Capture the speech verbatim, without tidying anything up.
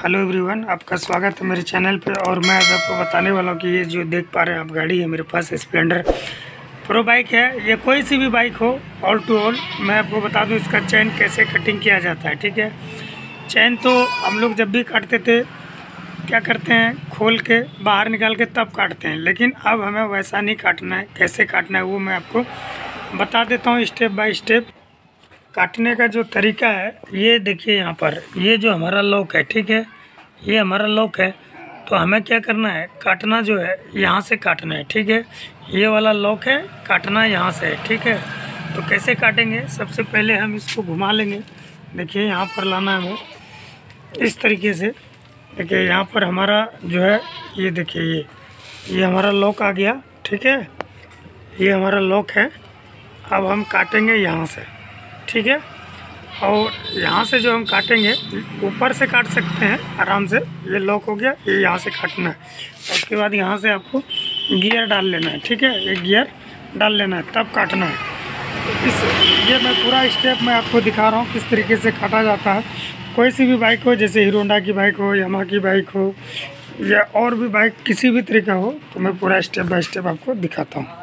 Hello everyone, आपका स्वागत है मेरे चैनल पे। और मैं आज आपको बताने वाला हूँ कि ये जो देख पा रहे हैं आप गाड़ी है मेरे पास, स्प्लेंडर प्रो बाइक है। ये कोई सी भी बाइक हो, ऑल टू ऑल मैं आपको बता दूँ इसका चैन कैसे कटिंग किया जाता है। ठीक है, चैन तो हम लोग जब भी काटते थे क्या करते हैं, खोल के बाहर निकाल के तब काटते हैं, लेकिन अब हमें वैसा नहीं काटना है। कैसे काटना है वो मैं आपको बता देता हूँ स्टेप बाय स्टेप। काटने का जो तरीका है ये देखिए, यहाँ पर ये जो हमारा लॉक है, ठीक है, ये हमारा लॉक है। तो हमें क्या करना है, काटना जो है यहाँ से काटना है। ठीक है, ये वाला लॉक है, काटना यहाँ से है। ठीक है, तो कैसे काटेंगे, सबसे पहले हम इसको घुमा लेंगे। देखिए यहाँ पर लाना है हमें इस तरीके से। देखिए यहाँ पर हमारा जो है ये देखिए ये ये हमारा लॉक आ गया। ठीक है, ये हमारा लॉक है। अब हम काटेंगे यहाँ से। ठीक है, और यहाँ से जो हम काटेंगे ऊपर से काट सकते हैं आराम से। ये लॉक हो गया, ये यहाँ से काटना है। और उसके बाद यहाँ से आपको गियर डाल लेना है। ठीक है, एक गियर डाल लेना है तब काटना है। तो इस ये मैं पूरा स्टेप मैं आपको दिखा रहा हूँ किस तरीके से काटा जाता है। कोई सी भी बाइक हो, जैसे हीरो होंडा की बाइक हो, यामाहा की बाइक हो, या और भी बाइक किसी भी तरीका हो, तो मैं पूरा स्टेप बाय स्टेप आपको दिखाता हूँ।